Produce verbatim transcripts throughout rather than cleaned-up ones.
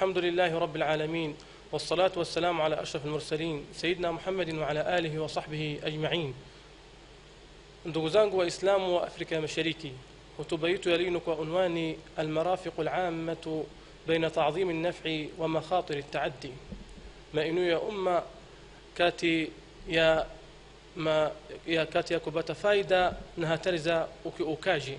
الحمد لله رب العالمين، والصلاة والسلام على أشرف المرسلين سيدنا محمد وعلى آله وصحبه أجمعين. Ndugu zangu Waislamu wa Afrika ya Mashariki, hotuba yetu ya leo kwa unwani almarafiq alammatu baina ta'dhim an-naf'i wa makhatir at-ta'addi, maeneo ya umma kati ya ma ya kati ya kupata faida na hatari za ukiukaji,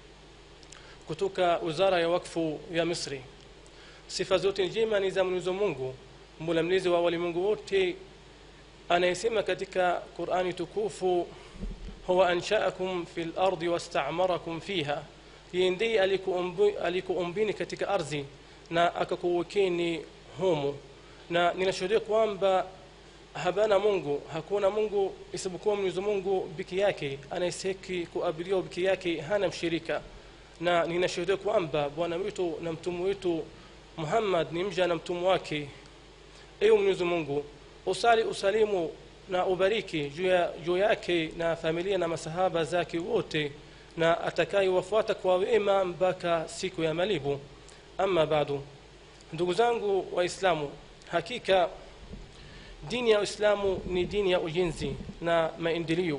kutoka Wizara ya Wakfu ya Misri. Sifa zote njema ni za Mwenyezi Mungu, Mola mlezi wa walimwengu wote, anayesema katika Qur'ani tukufu, huwa ansha'akum fil ardi wasta'marakum fiha, yeye ndiye alikuumbini katika ardhi na akakuwekeni humo. Na ninashuhudia kwamba habana Mungu, hakuna Mungu isipokuwa Mwenyezi Mungu peke yake, anayestahili kuabudiwa peke yake, hana mshirika. Na ninashuhudia kwamba bwana wetu na mtume wetu Muhammad ni mja na mtume wake. Ewe Mwenyezi Mungu, usali usalimu na ubariki juu yake na familia na masahaba zake wote na atakayewafuata kwa wema mpaka siku ya malipo. Amma baadu, ndugu zangu Waislamu, hakika dini ya Uislamu ni dini ya ujenzi na maendeleo,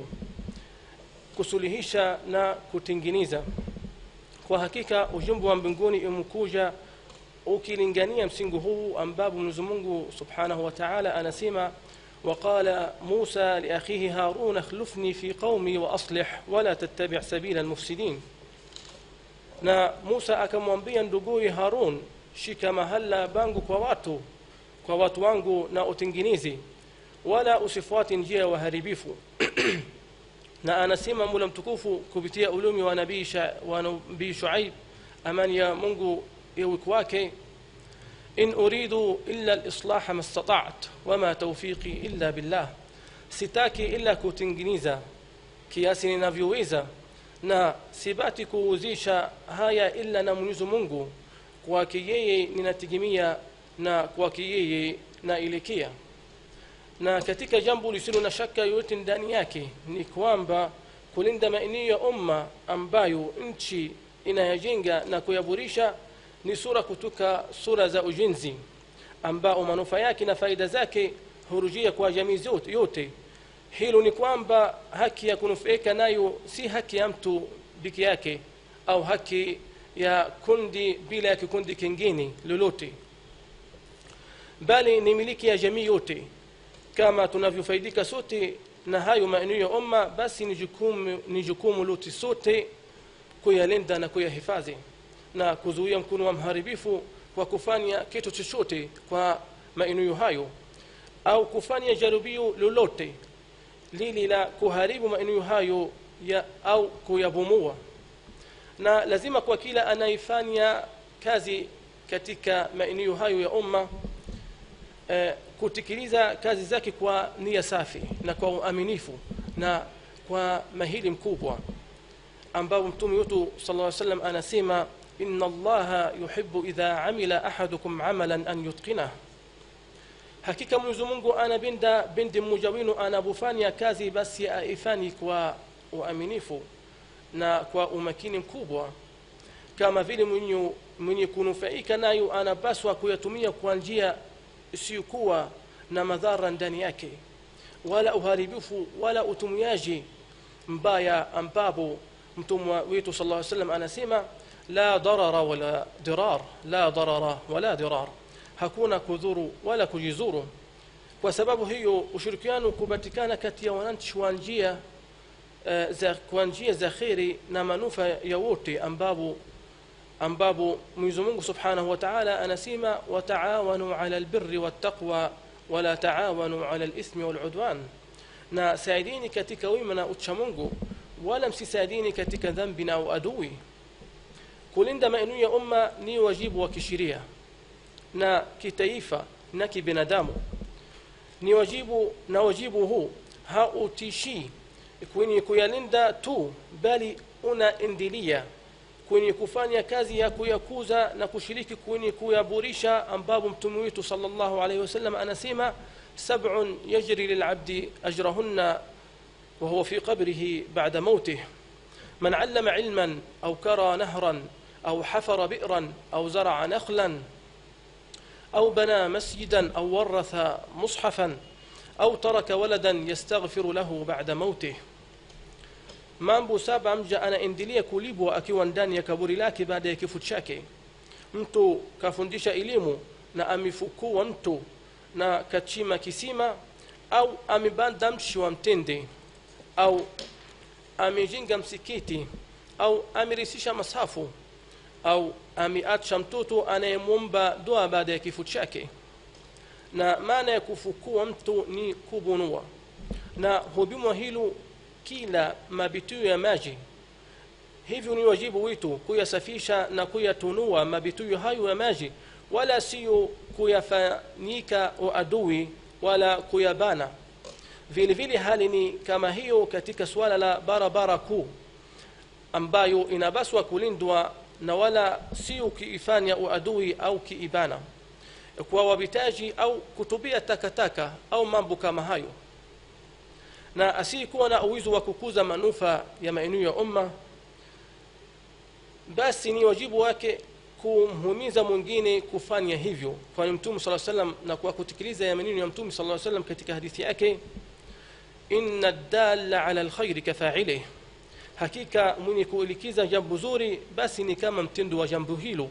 kusuluhisha na kutengeneza. Kwa hakika ujumbe wa mbinguni umekuja ukilingania msingi huu, ambapo Mwenyezi Mungu Subhanahu wa Ta'ala anasema, وقال موسى لأخيه هارون اخلفني في قومي وأصلح ولا تتبع سبيل المفسدين. na Musa akamwambia nduguye Harun, shika mahala bangu kwa watu kwa watu wangu na utengeneze, wala usifuate njia ya waharibifu. na anasema Mola mtukufu kupitia ulumi wa nabii wa nabii Shuaib, amani ya Mungu iwe kwake, إن أريد إلا الإصلاح ما استطعت وما توفيقي إلا بالله. sitaki ila kutengeneza kiasi ninavyoweza, na sibati kuuzisha haya ila na Mwenyezi Mungu, kwake yeye ninategemea na kwake yeye naelekea. Na katika jambo lisilo na shaka yoyote ndani yake ni kwamba kulinda maeneo ya umma ambayo nchi inayajenga na kuyaboresha ni sura kutoka sura za ujenzi, ambao manufaa yake na faida zake hurujia kwa jamii zote yote. Hilo ni kwamba haki ya kunufaika nayo si haki ya mtu peke yake au haki ya kundi bila ya kikundi kingine lolote, bali ni miliki ya jamii yote. Kama tunavyofaidika sote na hayo maeneo ya umma, basi ni jukumu ni jukumu lote sote kuyalinda na kuyahifadhi na kuzuia mkono wa mharibifu kwa kufanya kitu chochote kwa maeneo hayo au kufanya jaribio lolote lili la kuharibu maeneo hayo ya au kuyabomoa. Na lazima kwa kila anayefanya kazi katika maeneo hayo ya umma eh, kutekeleza kazi zake kwa nia safi na kwa uaminifu na kwa mahili mkubwa, ambao mtume wetu sallallahu alaihi wasallam anasema, إن الله يحب إذا عمل أحدكم عملا أن يتقنه. hakika Mwenyezi Mungu anapenda pindi mmoja wenu anapofanya kazi basi aifanye kwa uaminifu na kwa umakini mkubwa, kama vile mwenye mwenye kunufaika nayo anapaswa kuyatumia kwa njia isiyokuwa na madhara ndani yake wala uharibifu wala utumiaji mbaya, ambapo mtume wetu sallallahu alaihi wasallam anasema, لا ضرر ولا ضرار لا ضرر ولا ضرار, hakuna kudhuru wala kujizuru. Kwa sababu hiyo ushirikiano kupatikana kati ya wananchi kwa njia za kwa njia za khairi na manufaa ya wote, ambapo ambapo Mwenyezi Mungu Subhanahu wa Ta'ala anasema, wataawanu 'ala albirri wattaqwa wala taawanu 'ala alithmi wal'udwan, na saidini katika wema na ucha Mungu, wala msisaidini katika dhambi na uadui. Kulinda maeneo ya umma ni wajibu wa kisheria na kitaifa na kibinadamu. Ni wajibu na wajibu huu hautishi kwenye kuyalinda tu, bali unaendelea kwenye kufanya kazi ya kuyakuza na kushiriki kwenye kuyaboresha, ambapo mtume wetu sallallahu alaihi wasallam anasema, sab'un yajri lil'abdi ajrahunna wa huwa fi qabrihi ba'da mawtihi, man 'allama 'ilman aw kara nahran أو حفر بئرا أو زرع نخلا أو بنى مسجدا أو ورث مصحفا أو ترك ولدا يستغفر له بعد موته. Mambo saba mja anaendelea kulibwa akiwa ndani ya kaburi lake baada ya kifo chake. Mtu kafundisha elimu na amefukua mtu na kachima kisima, au amebanda mshi wa mtende, au amejenga msikiti, au amerisisha masafu, au ameacha mtoto anayemwomba dua baada ya kifo chake. Na maana ya kufukua mtu ni kubunua, na hubimwa hilo kila mabitu ya maji. Hivyo ni wajibu wetu kuyasafisha na kuyatunua mabitu hayo ya maji, wala sio kuyafanyika uadui wala kuyabana. Vile vile hali ni kama hiyo katika swala la barabara kuu, ambayo inabaswa kulindwa na wala sio kiifanya uadui au kiibana kwa wabitaji au kutubia takataka au mambo kama hayo. Na asiyekuwa na uwezo wa kukuza manufaa ya maeneo ya umma, basi ni wajibu wake kumhimiza mwingine kufanya hivyo, kwa Mtume sallallahu alayhi wasallam, na kwa kutekeleza ya maneno ya Mtume sallallahu alayhi wasallam katika hadithi yake, inna ad-dalla ala al-khairi kafa'ilih, hakika mwenye kuelikiza jambo zuri basi ni kama mtendo wa jambo hilo.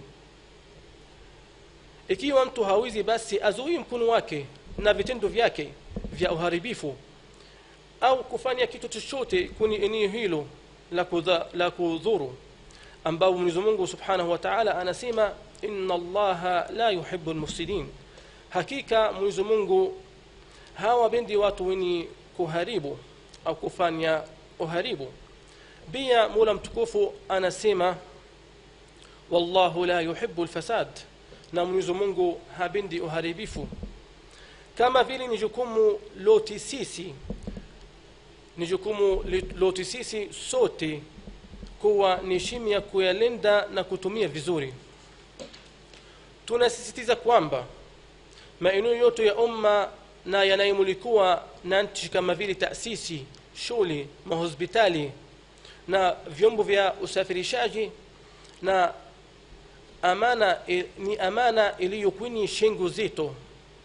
Ikiwa mtu hawezi, basi azuie mkono wake na vitendo vyake vya uharibifu, au kufanya kitu chochote kwenye eneo hilo la kudhuru, ambao Mwenyezi Mungu Subhanahu wa Ta'ala anasema inna Allaha la yuhibbu al-mufsidin, hakika Mwenyezi Mungu hawapendi watu wenye kuharibu au kufanya uharibu. Pia Mola mtukufu anasema wallahu la yuhibbu al-fasad, na Mwenyezi Mungu hapendi uharibifu. Kama vile ni jukumu lote sisi ni jukumu lote sisi sote kuwa ni shimia kuyalinda na kutumia vizuri. Tunasisitiza kwamba maeneo yote ya umma na yanayomilikiwa na nchi kama vile taasisi, shule, mahospitali na vyombo vya usafirishaji na amana ni amana iliyo kwenye shingo zetu,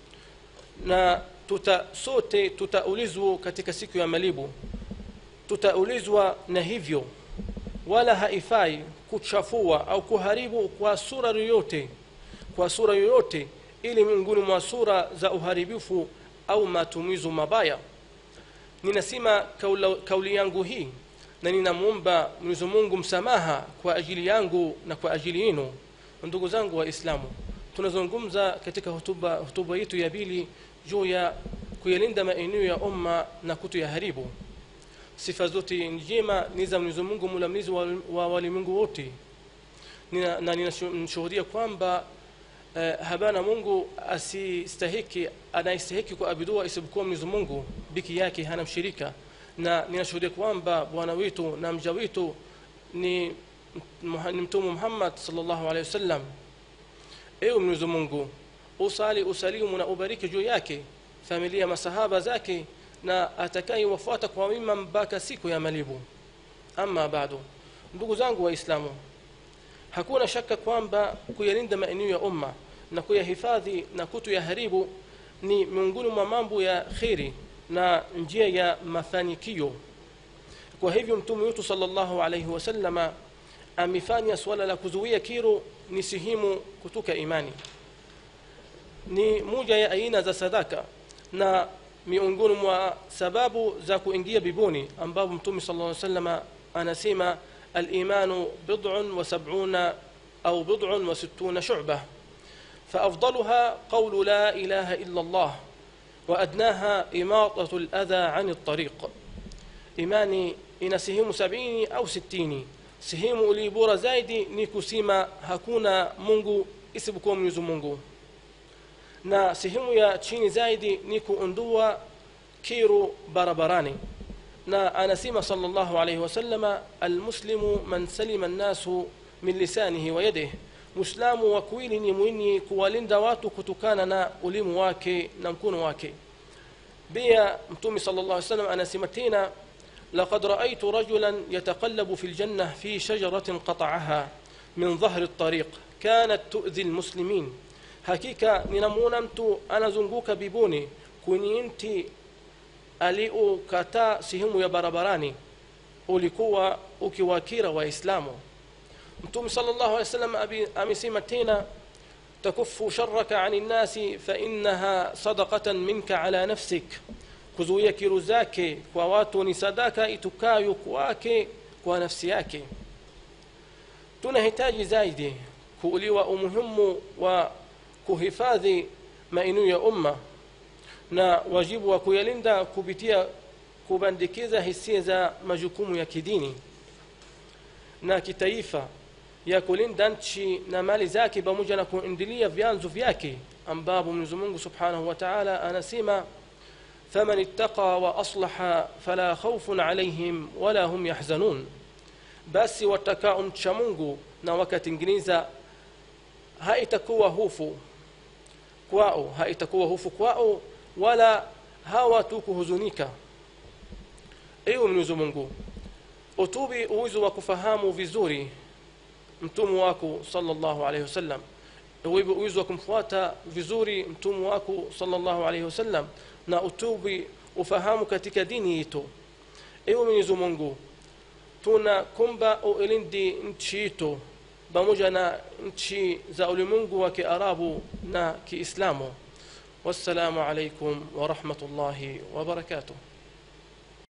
na tuta sote tutaulizwa katika siku ya malipo. Tutaulizwa, na hivyo wala haifai kuchafua au kuharibu kwa sura yoyote kwa sura yoyote ili miongoni mwa sura za uharibifu au matumizo mabaya. Ninasema kauli yangu hii na ninamuomba Mwenyezi Mungu msamaha kwa ajili yangu na kwa ajili yenu. Ndugu zangu wa Islamu, tunazungumza katika hotuba hotuba yetu ya pili juu ya kuyalinda maeneo ya umma na kutoyaharibu. Sifa zote njema ni za Mwenyezi Mungu mlamlizi wa walimwengu wote, na ninashuhudia kwamba uh, habana Mungu asistahiki anayestahiki kuabudiwa isipokuwa Mwenyezi Mungu biki yake, hana mshirika. Na ninashuhudia kwamba bwana wetu na mja wetu ni Mtume Muhammad sallallahu alayhi wasallam. Ewe Mwenyezi Mungu, usali usalimu na ubariki juu yake, familia, masahaba zake na atakayewafuata kwa wema mpaka siku ya malipo. Ama bado, ndugu zangu wa Islamu, hakuna shaka kwamba kuyalinda maeneo ya umma na kuyahifadhi na kutoyaharibu ni miongoni mwa mambo ya khairi na njia ya mafanikio. Kwa hivyo Mtume wetu sallallahu alayhi wasallam amefanya swala la kuzuia kero ni sehemu kutoka imani, ni moja ya aina za sadaka na miongoni mwa sababu za kuingia bibuni, ambapo Mtume sallallahu alayhi wasallam anasema al-imanu bid'un wa sab'una au bid'un wa sittuna shu'bah, فأفضلها قول لا إله إلا الله وأدناها إماطة الأذى عن الطريق. إيماني إن سهم سبعين أو ستين sehemu ili bora zaidi ni kusema hakuna Mungu isipokuwa Mwenyezi Mungu, na sehemu ya chini zaidi ni kuondoa kero barabarani. Na anasema sallallahu alayhi wasallam almuslimu man salima an-nasu min lisanihi wa yadihi, muislamu wa kweli ni mwenye kuwalinda watu kutokana na ulimi wake na mkono wake. Pia Mtume sallallahu alayhi wasallam anasema tena لقد رأيت رجلا يتقلب في الجنة في شجرة قطعها من ظهر الطريق كانت تؤذي المسلمين hakika ninamuona mtu anazunguka bibuni kwenye mti aliokataa sehemu ya barabarani ulikuwa ukiwakira waislamu. Mtume sallallahu alayhi wasallam amesema tena, takuffu sharraka 'anil nasi fa innaha sadaqatan minka ala nafsik, kuzuia kero zake kwa watu ni sadaka itukayo kwake kwa nafsi yake. Tunahitaji zaidi kuuliwa umuhimu wa kuhifadhi maeneo ya umma na wajibu wa kuyalinda kupitia kubandikiza hisia za majukumu ya kidini na kitaifa ya kulinda nchi na mali zake pamoja na kuendelea vyanzo vyake, ambapo Mwenyezi Mungu Subhanahu wa Ta'ala anasema, faman ittaqa wa aslaha fala khawfun alayhim wala hum yahzanun, basi watakao mcha Mungu na wakatengeneza haitakuwa hofu kwao haitakuwa hofu kwao wala hawatakuhuzunika. Ewe Mwenyezi Mungu, utupe uwezo wa kufahamu vizuri mtume wako sallallahu alayhi wasallam, utupe uwezo wa kumfuata vizuri mtume wako sallallahu alayhi wasallam, na utupe ufahamu katika dini yetu. Ewe Mwenyezi Mungu, tunakuomba ulinde nchi yetu pamoja na nchi za ulimwengu wa Kiarabu na Kiislamu. Wassalamu alaykum wa rahmatullahi wa barakatuh.